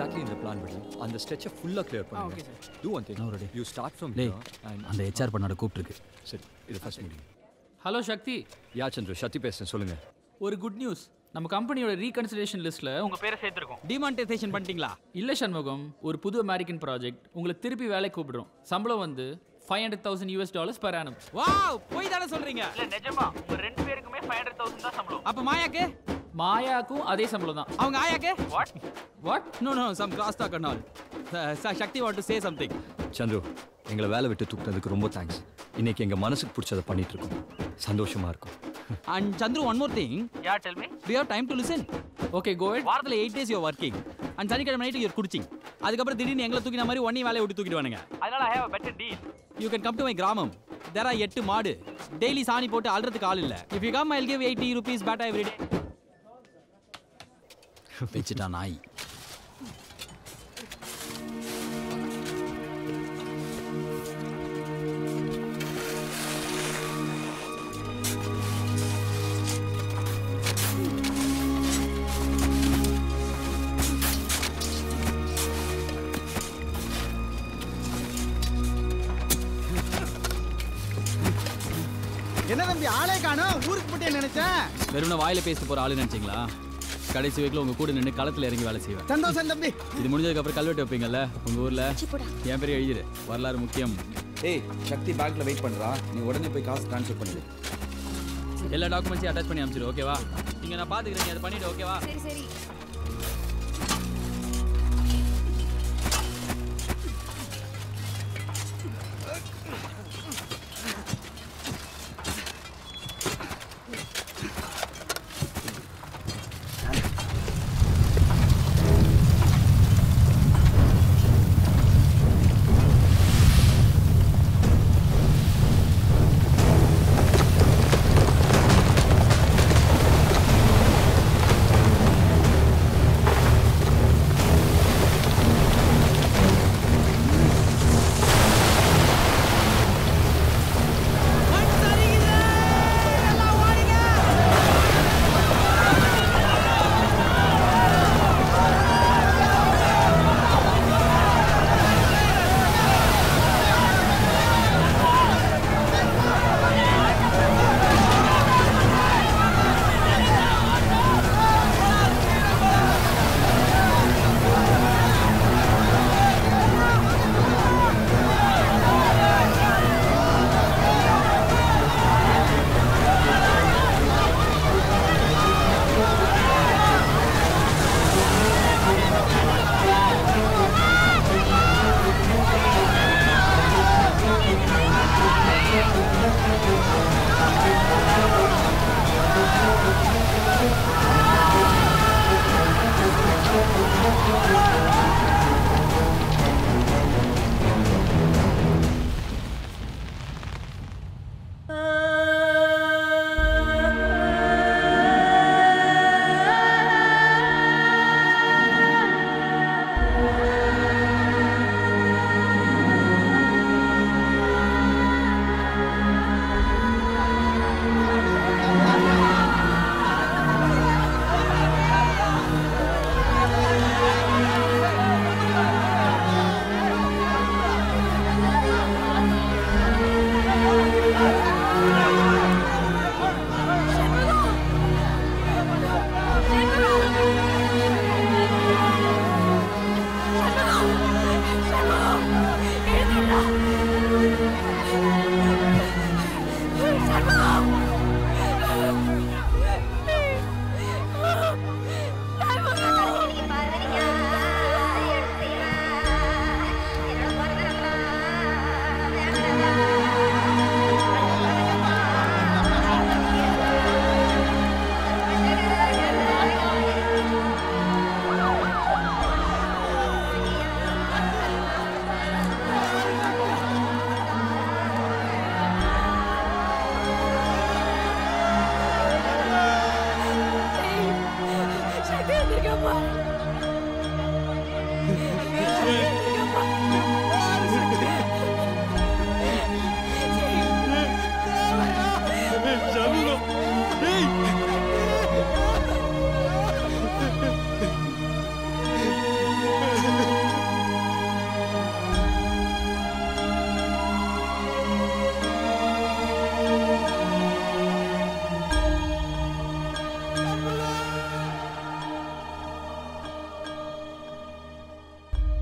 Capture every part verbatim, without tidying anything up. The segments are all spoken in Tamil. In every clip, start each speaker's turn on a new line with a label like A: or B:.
A: exactly in the plan, buddy. And the stretch is full clear. Ah, okay, sir. Do one thing. No, ready. You start from here and and the H R பண்ணாட கூப்பிட்டுருக்கு. சரி, இது first meeting. Hello Sakthi. Yeah Chandra, Sakthi பேசுறேன், சொல்லுங்க. ஒரு குட் நியூஸ். நம்ம கம்பெனியோட ரீகன்சிடரேஷன் லிஸ்ட்ல உங்க பேரை சேர்த்திருக்கோம். டிமானிட்டைசேஷன் பண்ணிட்டீங்களா? இல்ல சண்முகம், ஒரு புது அமெரிக்கன் ப்ராஜெக்ட். உங்களை திருப்பி வேலைக்கு கூப்பிடுறோம். சம்பளம் வந்து five hundred thousand U S dollars per annum. Wow, போய் தான சொல்றீங்க? இல்ல நிஜமா. உங்க ரெண்டு பேருக்குமே five hundred thousand தான் சம்பளம். அப்ப மாயாக்கு? மாயாக்கும் அதே சம்பளம் தான். அவங்க ஆயாக்கு? What? What? No no, some cross talk and all. Sakthi want to say something. Chandru, எங்களை வேலை விட்டு தூக்குனதுக்கு ரொம்ப தேங்க்ஸ். இன்னைக்கு எங்க மனசுக்கு பிடிச்சதை பண்ணிட்டு இருக்கோம். சந்தோஷமா இருக்கும். And Chandru, one more thing. Yeah, tell me. Do you have time to listen? Okay, go ahead. வாரத்துல eight days you are working. And சனிக்கிழமை நைட் you are குடிச்சிங். அதுக்கு அப்புறம் திடீர்னு எங்களை தூக்கின மாதிரி ஒண்ணே வேலையை விட்டு தூக்கிடுவானுங்க. அதனால I have a better deal. You can come to my கிராமம். There are எட்டு மாடு. டெய்லி சாணி போட்டு அல்றதுக்கு ஆள் இல்ல. If you come, I'll give eighty rupees bata every day. வெச்சிட்டா நாய்.
B: என்ன தம்பி ஆளே காணோம், ஊருக்கு போட்டே நினைச்சேன்.
A: வெறும் வாயில பேச போற ஆளு நினைச்சீங்களா? கடைசி வீக்ல உங்க கூட நின்று களத்துல இறங்கி வேலை செய்வேன்.
B: சந்தோஷம் தம்பி.
A: இது முடிஞ்சதுக்கு அப்புறம் கல்வெட்டு வைப்பீங்கல்ல உங்க ஊர்ல, என் பேர் எழுதிரு. வரலாறு முக்கியம்.
C: ஏய், சக்தி பேங்க்ல வெயிட் பண்றா, நீ உடனே போய் காசு ட்ரான்ஸ்ஃபர் பண்ணிடு.
A: எல்லா டாக்குமெண்ட்ஸையும் அட்டாச் பண்ணி அனுப்பிச்சிடு, ஓகேவா? நீங்க நான் பாத்துக்கிறேன், நீ அதை பண்ணிடு, ஓகேவா?
D: சரி சரி.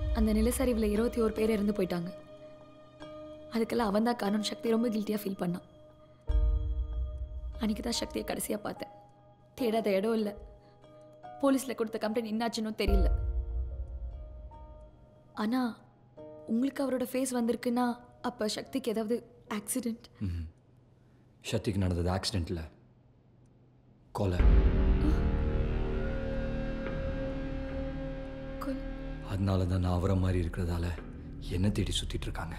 D: அந்த நிலச்சரிவில் இருபத்தி ஒரு பேர் இறந்து போயிட்டாங்க. அதுக்கெல்லாம் அவன் தான் காரணம். சக்தி ரொம்ப கில்ட்டியாக ஃபீல் பண்ணான். அன்றைக்கி தான் சக்தியை கடைசியாக பார்த்தேன். தேடாத இடம் இல்லை. போலீஸில் கொடுத்த கம்ப்ளைண்ட் என்னாச்சுன்னு தெரியல. ஆனால் உங்களுக்கு அவரோட ஃபேஸ் வந்திருக்குன்னா அப்போ சக்திக்கு ஏதாவது ஆக்சிடெண்ட்?
A: சக்திக்கு நடந்தது ஆக்சிடென்ட் இல்லை, கொலை. அதனால தான் நான் அவரை மாதிரி இருக்கிறதால என்ன தேடி சுற்றிட்டு இருக்காங்க.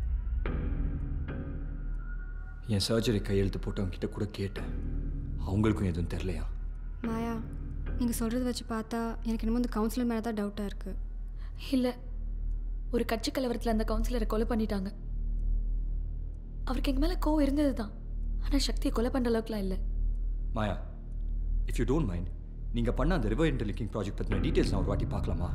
A: என் சர்ஜரி கையெழுத்து போட்டவங்க கிட்ட கூட கேட்டேன், அவங்களுக்கும் எதுவும் தெரியலையா.
E: மாயா, நீங்கள் சொல்கிறத வச்சு பார்த்தா எனக்கு என்னமோ இந்த கவுன்சிலர் மேலே தான் டவுட்டாக இருக்குது.
D: இல்லை, ஒரு கட்சி கலவரத்தில் அந்த கவுன்சிலரை கொலை பண்ணிட்டாங்க. அவருக்கு எங்கள் மேலே கோவம் இருந்தது தான், ஆனால் சக்தியை கொலை பண்ணுற அளவுக்குலாம் இல்லை.
A: Maya, if you don't mind, நீங்கள் பண்ண அந்த ரிவர் இன்டர்லிங்கிங் ப்ராஜெக்ட் பற்றின டீட்டெயில்ஸ் நான் ஒரு வாட்டி பார்க்கலாமா?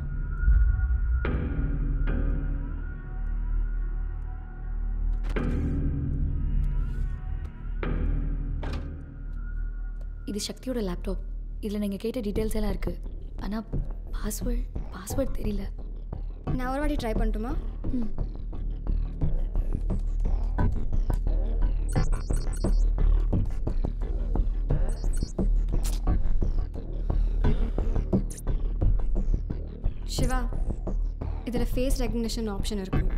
D: இது சக்தியோட லேப்டாப். இதில் நீங்கள் கேட்ட டீட்டெயில்ஸ் எல்லாம் இருக்குது. ஆனால் பாஸ்வேர்ட் பாஸ்வேர்ட் தெரியல.
E: நான் ஒரு வாட்டி ட்ரை பண்ணட்டுமா?
D: ம்.
E: சிவா, இதில் ஃபேஸ் ரெகக்னிஷன் ஆப்ஷன் இருக்குது.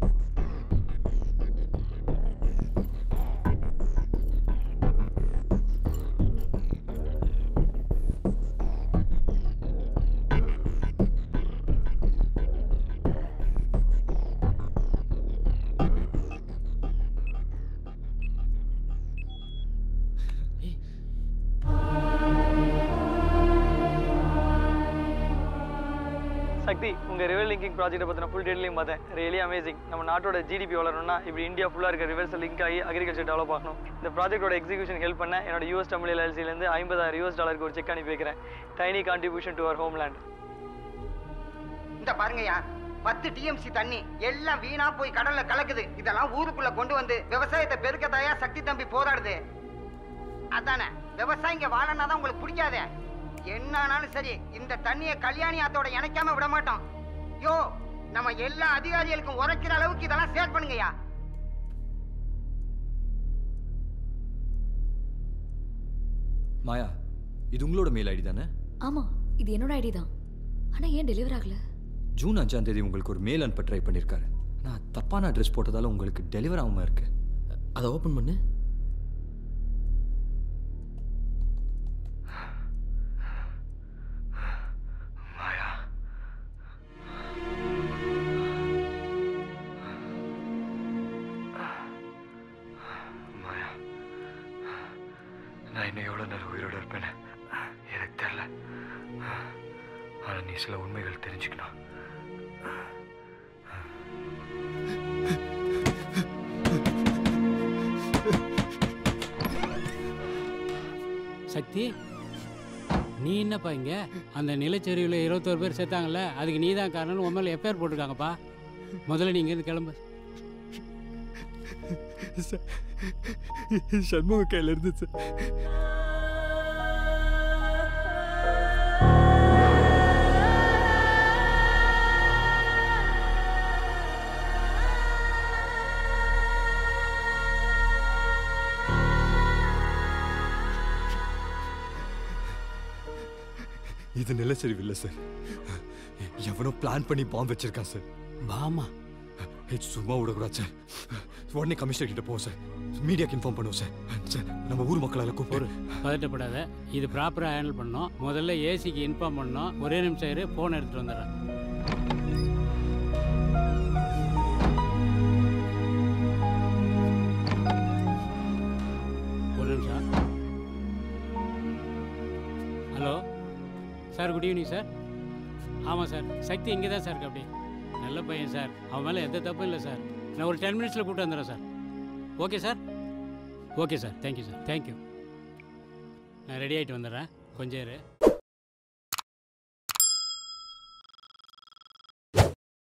F: சக்தி, உங்கள் ரிவர் லிங்கிங் ப்ராஜெக்ட்டை பற்றின ஃபுல் டீட்டெயிலையும் பார்த்தேன். Really amazing. நம்ம நாட்டோட ஜிடிபி வளரணும்னா இப்படி இந்தியா ஃபுல்லாக இருக்க ரிவர்ஸ் லிங்க் ஆகி அக்ரிகல்ச்சர் டெவலப் ஆகணும். இந்த ப்ராஜெக்டோட எக்ஸிக்யூஷன் ஹெல்ப் பண்ண என்னோட யூஎஸ் தமிழ் எல்எல்சிலேருந்து ஐம்பதாயிரம் யூஎஸ் டாலருக்கு ஒரு செக் அனுப்பி வைக்கிறேன். Tiny contribution to our homeland.
G: இந்த பாருங்கய்யா, பத்து டிஎம்சி தண்ணி எல்லாம் வீணா போய் கடல்ல கலக்குது. இதெல்லாம் ஊருக்குள்ள கொண்டு வந்து விவசாயத்தை பெருக்கத்தாயா சக்தி தம்பி போராடுது. அதானே விவசாயிங்க வாழனா தான் உங்களுக்கு பிடிக்காதே. என்னானாலும் சரி, இந்த தண்ணியை கல்யாணி ஆத்தோட இணைக்காம விட மாட்டோம். யோ, நம்ம எல்லா அதிகாரிகளுக்கும் உரைக்கிற அளவுக்கு இதெல்லாம் ஷேர் பண்ணுங்கய்யா.
A: மாயா, இது உங்களோட மெயில் ஐடி தானே?
D: ஆமாம், இது என்னோட ஐடி தான். ஆனால் ஏன் டெலிவர் ஆகலை?
A: ஜூன் அஞ்சாம் தேதி உங்களுக்கு ஒரு மெயில் அனுப்ப ட்ரை பண்ணியிருக்காரு. நான் தப்பான அட்ரஸ் போட்டதால உங்களுக்கு டெலிவர் ஆகாமல் இருக்கு.
H: அதை ஓப்பன் பண்ணு.
A: மாயா, மாயா, நான் இன்னும் எவ்வளோ நேரம் உயிரோடு இருப்பேன்னு எனக்கு தெரியல. ஆனால் நீ சில உண்மைகள் தெரிஞ்சுக்கணும்.
I: சக்தி, நீ என்னப்பா இங்க? அந்த நிலச்சரிவில் இருபத்தோரு பேர் சேர்த்தாங்கல்ல, அதுக்கு நீ தான் காரணம். உன் மேலே எஃப்ஐஆர் போட்டிருக்காங்கப்பா. முதல்ல நீ இங்கேருந்து கிளம்பு.
J: சண்முக கையில் இருந்து சார். இது நிலச்சரிவு இல்லை சார். எவனோ பிளான் பண்ணி பாம்பு வச்சிருக்கான் சார்.
I: பாமா?
J: சும்மா விடக்கூடாது சார். உடனே கமிஷனர் கிட்ட போவோம் சார். மீடியாக்கு இன்ஃபார்ம் பண்ணுவோம் சார். சார், நம்ம ஊர் மக்களால் கூப்பிடு.
I: பதட்டப்படாத, இது ப்ராப்பராக ஹேண்டில் பண்ணோம். முதல்ல ஏசிக்கு இன்ஃபார்ம் பண்ணோம். ஒரே நிமிஷம் இரு, ஃபோன் எடுத்துகிட்டு வந்துடுறேன். ஒரு நிமிஷம். Hello sir, good evening sir. ஆமாம் சார், சக்தி இங்கே தான் சார் இருக்கு. அப்படி நல்ல பையன் சார், அவன் மேலே எந்த தப்பும் இல்லை சார். நான் ஒரு டென் மினிட்ஸில் கூப்பிட்டு வந்துடுறேன் sir. Okay sir, okay sir, thank you sir, thank you. நான் ரெடி ஆகிட்டு வந்துடுறேன், கொஞ்சம் இரு.